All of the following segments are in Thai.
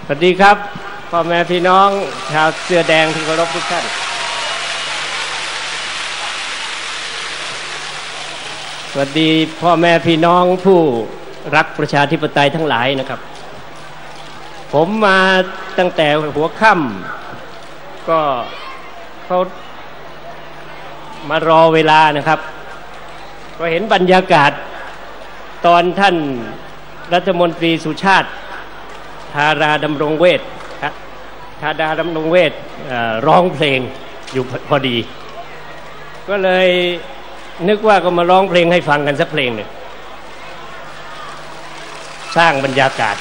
สวัสดีครับพ่อแม่พี่น้องชาวเสื้อแดงที่เคารพทุกท่านสวัสดีพ่อแม่พี่น้องผู้รักประชาธิปไตยทั้งหลายนะครับผมมาตั้งแต่หัวค่ำก็เขามารอเวลานะครับก็เห็นบรรยากาศตอนท่านรัฐมนตรีสุชาติธาราดำรงเวชร้องเพลงอยู่พอดีก็เลยนึกว่าก็มาร้องเพลงให้ฟังกันสักเพลงหนึ่งสร้างบรรยากาศ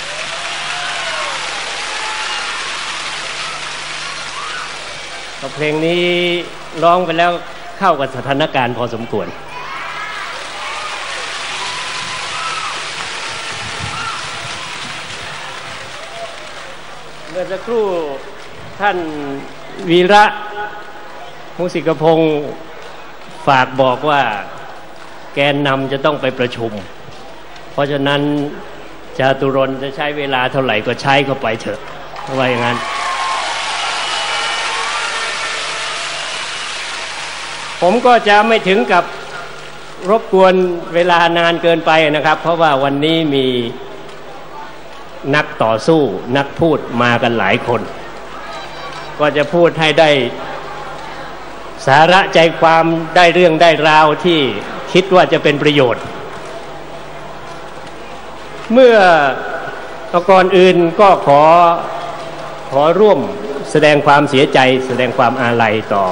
เพลงนี้ร้องไปแล้วเข้ากับสถานการณ์พอสมควรเมื่อสักครู่ท่านวีระมุสิกพงศ์ฝากบอกว่าแกนนำจะต้องไปประชุมเพราะฉะนั้นจาตุรนต์จะใช้เวลาเท่าไหร่ก็ใช้เข้าไปเถอะว่าอย่างนั้นผมก็จะไม่ถึงกับรบกวนเวลานานเกินไปนะครับเพราะว่าวันนี้มีนักต่อสู้นักพูดมากันหลายคนก็จะพูดให้ได้สาระใจความได้เรื่องได้ราวที่คิดว่าจะเป็นประโยชน์เมื่อก่อนอื่นก็ขอร่วมแสดงความเสียใจแสดงความอาลัยต่อ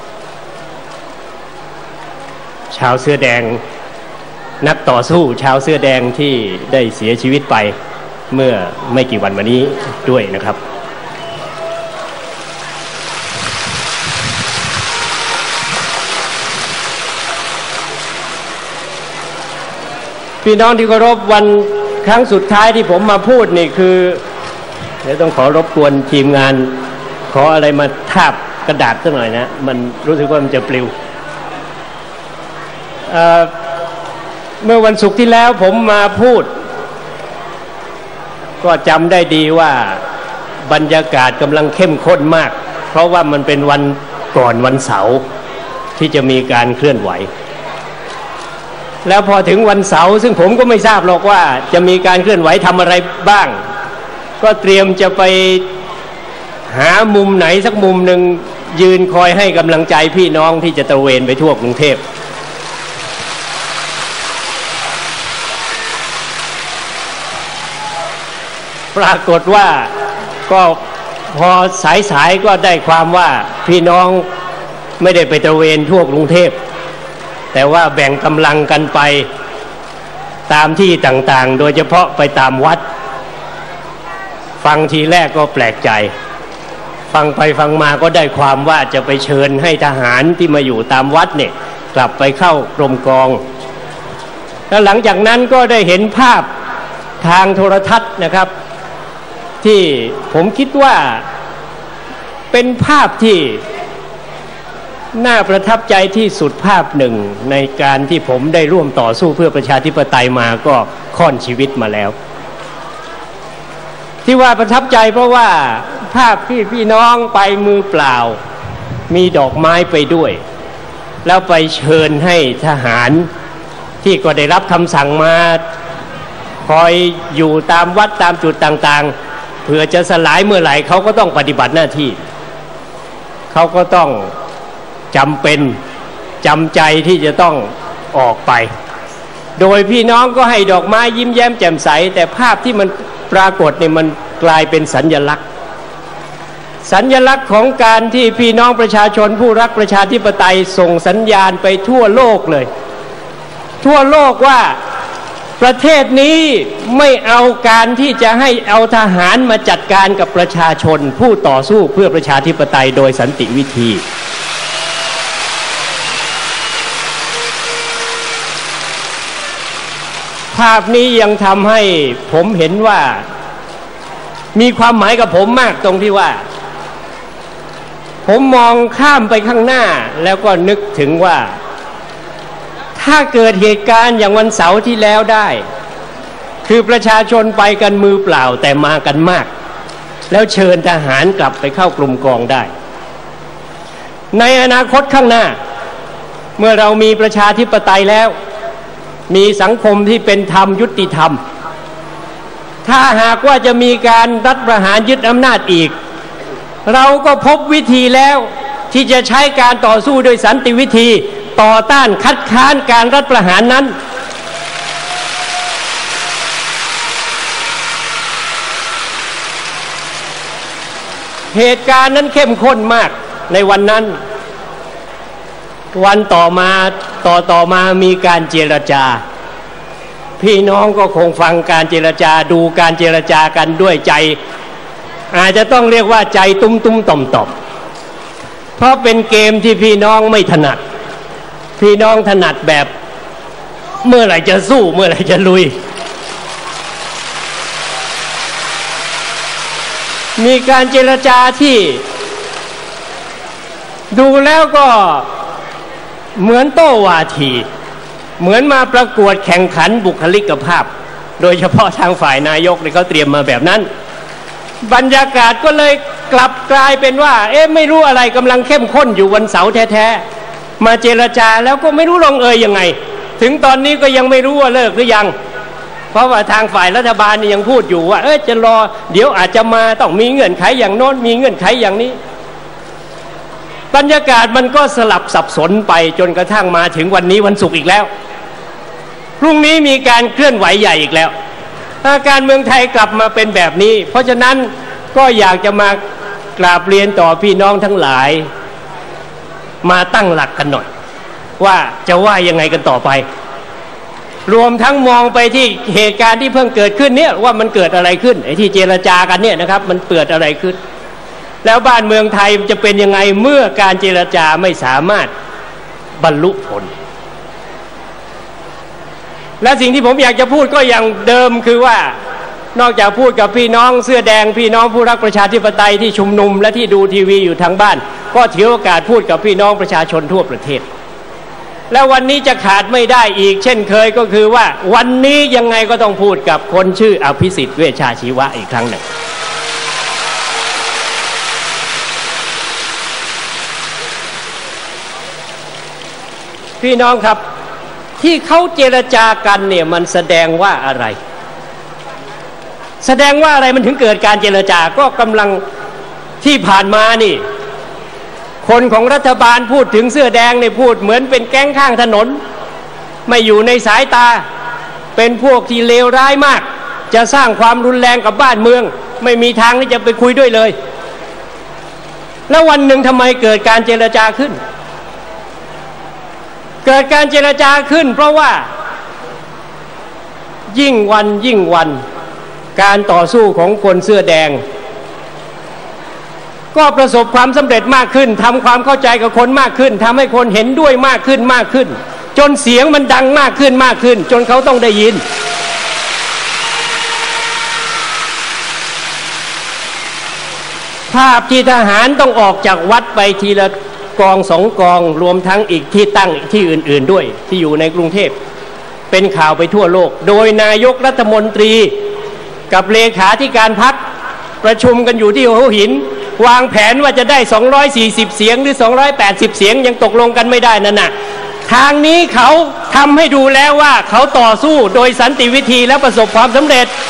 ชาวเสื้อแดงนักต่อสู้ชาวเสื้อแดงที่ได้เสียชีวิตไปเมื่อไม่กี่วันมานี้ด้วยนะครับพี่น้องที่เคารพวันครั้งสุดท้ายที่ผมมาพูดนี่คือเดี๋ยวต้องขอรบกวนทีมงานขออะไรมาทาบกระดาษสักหน่อยนะมันรู้สึกว่ามันจะปลิวเมื่อวันศุกร์ที่แล้วผมมาพูดก็จำได้ดีว่าบรรยากาศกำลังเข้มข้นมากเพราะว่ามันเป็นวันก่อนวันเสาร์ที่จะมีการเคลื่อนไหวแล้วพอถึงวันเสาร์ซึ่งผมก็ไม่ทราบหรอกว่าจะมีการเคลื่อนไหวทำอะไรบ้างก็เตรียมจะไปหามุมไหนสักมุมหนึ่งยืนคอยให้กำลังใจพี่น้องที่จะตระเวนไปทั่วกรุงเทพปรากฏว่าก็พอสายก็ได้ความว่าพี่น้องไม่ได้ไปตระเวนทั่วกรุงเทพแต่ว่าแบ่งกำลังกันไปตามที่ต่างๆโดยเฉพาะไปตามวัดฟังทีแรกก็แปลกใจฟังไปฟังมาก็ได้ความว่าจะไปเชิญให้ทหารที่มาอยู่ตามวัดเนี่ยกลับไปเข้ากรมกองแล้วหลังจากนั้นก็ได้เห็นภาพทางโทรทัศน์นะครับที่ผมคิดว่าเป็นภาพที่น่าประทับใจที่สุดภาพหนึ่งในการที่ผมได้ร่วมต่อสู้เพื่อประชาธิปไตยมาก็ค่อนชีวิตมาแล้วที่ว่าประทับใจเพราะว่าภาพที่พี่น้องไปมือเปล่ามีดอกไม้ไปด้วยแล้วไปเชิญให้ทหารที่ก็ได้รับคำสั่งมาคอยอยู่ตามวัดตามจุดต่างๆเผื่อจะสลายเมื่อไหร่เขาก็ต้องปฏิบัติหน้าที่เขาก็ต้องจำเป็นจำใจที่จะต้องออกไปโดยพี่น้องก็ให้ดอกไม้ยิ้มแย้มแจ่มใสแต่ภาพที่มันปรากฏเนี่ยมันกลายเป็นสัญลักษณ์ของการที่พี่น้องประชาชนผู้รักประชาธิปไตยส่งสัญญาณไปทั่วโลกเลยทั่วโลกว่าประเทศนี้ไม่เอาการที่จะให้เอาทหารมาจัดการกับประชาชนผู้ต่อสู้เพื่อประชาธิปไตยโดยสันติวิธีภาพนี้ยังทำให้ผมเห็นว่ามีความหมายกับผมมากตรงที่ว่าผมมองข้ามไปข้างหน้าแล้วก็นึกถึงว่า ถ้าเกิดเหตุการณ์อย่างวันเสาร์ที่แล้วได้คือประชาชนไปกันมือเปล่าแต่มากันมากแล้วเชิญทหารกลับไปเข้ากลุ่มกองได้ในอนาคตข้างหน้าเมื่อเรามีประชาธิปไตยแล้วมีสังคมที่เป็นธรรมยุติธรรมถ้าหากว่าจะมีการรัฐประหารยึดอำนาจอีกเราก็พบวิธีแล้วที่จะใช้การต่อสู้โดยสันติวิธีต่อต้านคัดค้านการรัฐประหารนั้นเหตุการณ์นั้นเข้มข้นมากในวันนั้นวันต่อมามีการเจรจาพี่น้องก็คงฟังการเจรจาดูการเจรจากันด้วยใจอาจจะต้องเรียกว่าใจตุ้มๆต่อมๆเพราะเป็นเกมที่พี่น้องไม่ถนัดพี่น้องถนัดแบบเมื่อไหร่จะสู้เมื่อไหร่จะลุยมีการเจรจาที่ดูแล้วก็เหมือนโต้วาทีเหมือนมาประกวดแข่งขันบุคลิกภาพโดยเฉพาะทางฝ่ายนายกเขาเตรียมมาแบบนั้นบรรยากาศก็เลยกลับกลายเป็นว่าไม่รู้อะไรกำลังเข้มข้นอยู่วันเสาร์แท้ๆมาเจรจาแล้วก็ไม่รู้ลงเอยยังไงถึงตอนนี้ก็ยังไม่รู้ว่าเลิกหรือยังเพราะว่าทางฝ่ายรัฐบาลยังพูดอยู่ว่าจะรอเดี๋ยวอาจจะมาต้องมีเงื่อนไขอย่างโน้นมีเงื่อนไขอย่างนี้บรรยากาศมันก็สลับสับสนไปจนกระทั่งมาถึงวันนี้วันศุกร์อีกแล้วพรุ่งนี้มีการเคลื่อนไหวใหญ่อีกแล้วการเมืองไทยกลับมาเป็นแบบนี้เพราะฉะนั้นก็อยากจะมากราบเรียนต่อพี่น้องทั้งหลายมาตั้งหลักกันหน่อยว่าจะว่ายังไงกันต่อไปรวมทั้งมองไปที่เหตุการณ์ที่เพิ่งเกิดขึ้นเนี่ยว่ามันเกิดอะไรขึ้นไอ้ที่เจรจากันเนี่ยนะครับมันเกิดอะไรขึ้นแล้วบ้านเมืองไทยจะเป็นยังไงเมื่อการเจรจาไม่สามารถบรรลุผลและสิ่งที่ผมอยากจะพูดก็อย่างเดิมคือว่านอกจากพูดกับพี่น้องเสื้อแดงพี่น้องผู้รักประชาธิปไตยที่ชุมนุมและที่ดูทีวีอยู่ทางบ้านก็ถือโอกาสพูดกับพี่น้องประชาชนทั่วประเทศแล้ววันนี้จะขาดไม่ได้อีกเช่นเคยก็คือว่าวันนี้ยังไงก็ต้องพูดกับคนชื่ออภิสิทธิ์เวชชาชีวะอีกครั้งหนึ่งพี่น้องครับที่เขาเจรจากันเนี่ยมันแสดงว่าอะไรแสดงว่าอะไรมันถึงเกิดการเจรจาก็กำลังที่ผ่านมานี่คนของรัฐบาลพูดถึงเสื้อแดงเนี่ยพูดเหมือนเป็นแก๊งข้างถนนไม่อยู่ในสายตาเป็นพวกที่เลวร้ายมากจะสร้างความรุนแรงกับบ้านเมืองไม่มีทางที่จะไปคุยด้วยเลยแล้ววันหนึ่งทำไมเกิดการเจรจาขึ้นเกิดการเจรจาขึ้นเพราะว่ายิ่งวันการต่อสู้ของคนเสื้อแดงก็ประสบความสำเร็จมากขึ้นทำความเข้าใจกับคนมากขึ้นทำให้คนเห็นด้วยมากขึ้นจนเสียงมันดังมากขึ้นจนเขาต้องได้ยินภาพที่ทหารต้องออกจากวัดไปทีละกองสองกองรวมทั้งอีกที่ตั้งที่อื่นๆด้วยที่อยู่ในกรุงเทพเป็นข่าวไปทั่วโลกโดยนายกรัฐมนตรีกับเลขาธิการพรรคประชุมกันอยู่ที่หัวหินวางแผนว่าจะได้240เสียงหรือ280เสียงยังตกลงกันไม่ได้นั่นน่ะทางนี้เขาทำให้ดูแล้วว่าเขาต่อสู้โดยสันติวิธีและประสบความสำเร็จ